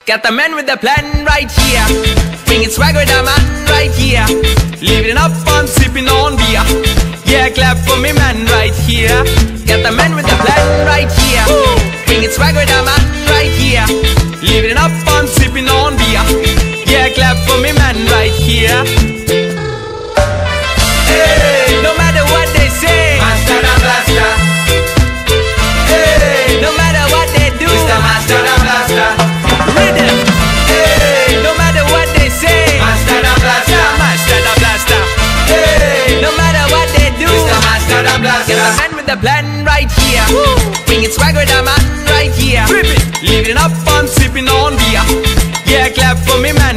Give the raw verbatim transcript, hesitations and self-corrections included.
Got the man with the plan right here, bringing swag with the man right here, living up on sipping on beer. Yeah, clap for me man right here. Got the man with the plan right here, bringing swag with the man right here, living up on sipping on beer. Yeah, clap for me man right here. Hey, no matter what they say, Master and Blaster. hey, no matter what they do, Mister Master and Blaster. rhythm. Hey, no matter what they say, Master and Blaster. yeah, master the blaster. Hey, No matter what they do, Mister Master and get the Blaster. man with the plan right here, bringing swag with the man right here, living up on sipping on beer. Yeah, clap for me man